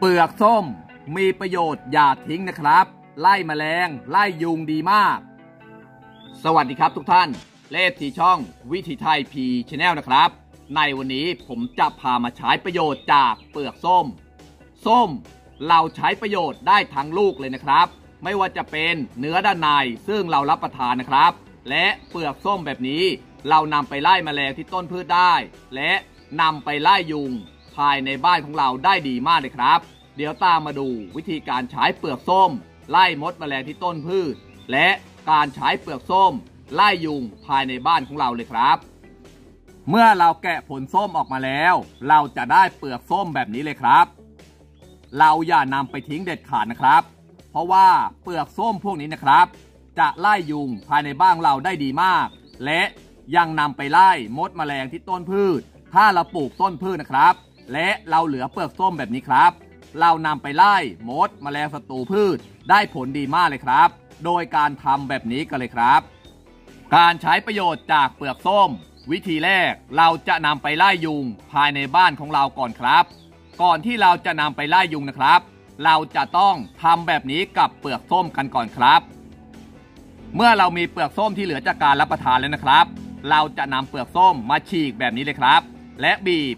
ปลือกส้มมีประโยชน์อย่าทิ้งนะครับไล่แมลงไล่ยุงดีมากสวัสดีครับทุกท่านเลขที่ช่องวิถีไทยพีชแนลนะครับในวันนี้ผมจะพามาใช้ประโยชน์จากเปลือกส้มเราใช้ประโยชน์ได้ทั้งลูกเลยนะครับไม่ว่าจะเป็นเนื้อด้านในซึ่งเรารับประทานนะครับและเปลือกส้มแบบนี้เรานำไปไล่แมลงที่ต้นพืชได้และนำไปไล่ยุงภายในบ้านของเราได้ดีมากเลยครับเดี๋ยวตามมาดูวิธีการใช้เปลือกส้มไล่มดแมลงที่ต้นพืชและการใช้เปลือกส้มไล่ยุงภายในบ้านของเราเลยครับเมื่อเราแกะผลส้มออกมาแล้วเราจะได้เปลือกส้มแบบนี้เลยครับเราอย่านำไปทิ้งเด็ดขาดนะครับเพราะว่าเปลือกส้มพวกนี้นะครับจะไล่ยุงภายในบ้านเราได้ดีมากและยังนำไปไล่มดแมลงที่ต้นพืชถ้าเราปลูกต้นพืชนะครับและเราเหลือเปลือกส้มแบบนี้ครับเรานำไปไล่มดแมลงศัตรูพืชได้ผลดีมากเลยครับโดยการทำแบบนี้กันเลยครับการใช้ประโยชน์จากเปลือกส้มวิธีแรกเราจะนำไปไล่ยุงภายในบ้านของเราก่อนครับก่อนที่เราจะนำไปไล่ยุงนะครับเราจะต้องทำแบบนี้กับเปลือกส้มกันก่อนครับเมื่อเรามีเปลือกส้มที่เหลือจากการรับประทานแล้วนะครับเราจะนำเปลือกส้มมาฉีกแบบนี้เลยครับและบีบ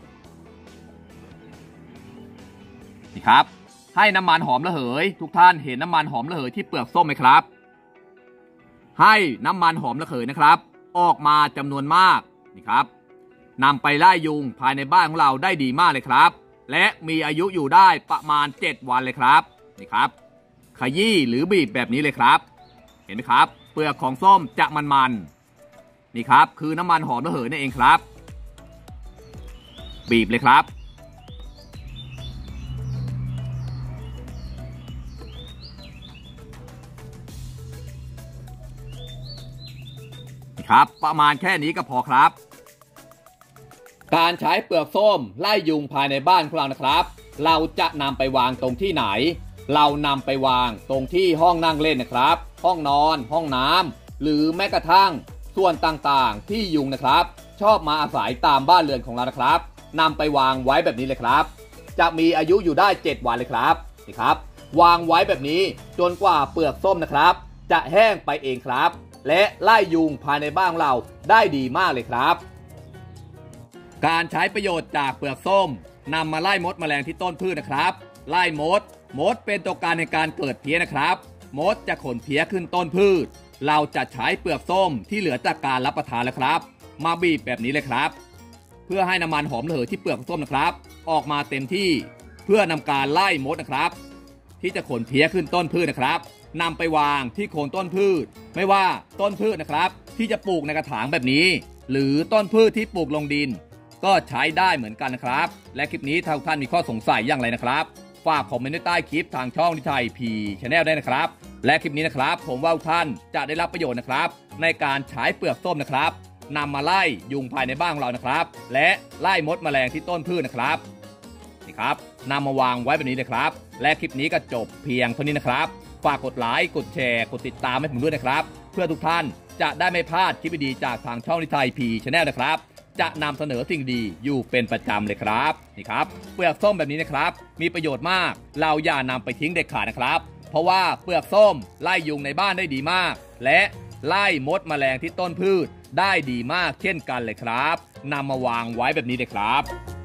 นี่ครับให้น้ำมันหอมระเหยทุกท่านเห็นน้ำมันหอมระเหยที่เปลือกส้มไหมครับให้น้ำมันหอมระเหยนะครับออกมาจำนวนมากนี่ครับนำไปไล่ยุงภายในบ้านของเราได้ดีมากเลยครับและมีอายุอยู่ได้ประมาณ7วันเลยครับนี่ครับขยี้หรือบีบแบบนี้เลยครับเห็นไหมครับเปลือกของส้มจะมันนี่ครับคือน้ำมันหอมระเหยนั่นเองครับบีบเลยครับครับประมาณแค่นี้ก็พอครับการใช้เปลือกส้มไล่ยุงภายในบ้านของเรานะครับเราจะนำไปวางตรงที่ไหนเรานำไปวางตรงที่ห้องนั่งเล่นนะครับห้องนอนห้องน้ำหรือแม้กระทั่งส่วนต่างๆที่ยุงนะครับชอบมาอาศัยตามบ้านเรือนของเรานะครับนำไปวางไว้แบบนี้เลยครับจะมีอายุอยู่ได้7วันเลยครับนี่ครับวางไว้แบบนี้จนกว่าเปลือกส้มนะครับจะแห้งไปเองครับและไล่ยุงภายในบ้านเราได้ดีมากเลยครับการใช้ประโยชน์จากเปลือกส้มนำมาไล่มดแมลงที่ต้นพืชนะครับไล่มดเป็นตัวการในการเกิดเพี้ยนะครับมดจะขนเพี้ยขึ้นต้นพืชเราจะใช้เปลือกส้มที่เหลือจากการรับประทานแล้วครับมาบีบแบบนี้เลยครับเพื่อให้น้ำมันหอมระเหยที่เปลือกส้มนะครับออกมาเต็มที่เพื่อนำการไล่มดนะครับที่จะขนเพี้ยขึ้นต้นพืชนะครับนำไปวางที่โคนต้นพืชไม่ว่าต้นพืชนะครับที่จะปลูกในกระถางแบบนี้หรือต้นพืชที่ปลูกลงดินก็ใช้ได้เหมือนกันนะครับและคลิปนี้ถ้าท่านมีข้อสงสัยอย่างไรนะครับฝากคอมเมนต์ไว้ใต้คลิปทางช่องวิถีไทยพีชแนลได้นะครับและคลิปนี้นะครับผมว่าท่านจะได้รับประโยชน์นะครับในการใช้เปลือกส้มนะครับนำมาไล่ยุงภายในบ้านของเรานะครับและไล่มดแมลงที่ต้นพืชนะครับนี่ครับนำมาวางไว้แบบนี้เลยครับและคลิปนี้ก็จบเพียงเท่านี้นะครับฝากกดไลค์กดแชร์กดติดตามให้ผมด้วยนะครับเพื่อทุกท่านจะได้ไม่พลาดคลิปดีๆจากทางช่องวิถีไทยพีชแนลนะครับจะนำเสนอสิ่งดีอยู่เป็นประจำเลยครับนี่ครับเปลือกส้มแบบนี้นะครับมีประโยชน์มากเราอย่านำไปทิ้งเด็ดขาดนะครับเพราะว่าเปลือกส้มไล่ยุงในบ้านได้ดีมากและไล่มดแมลงที่ต้นพืชได้ดีมากเช่นกันเลยครับนำมาวางไว้แบบนี้เลยครับ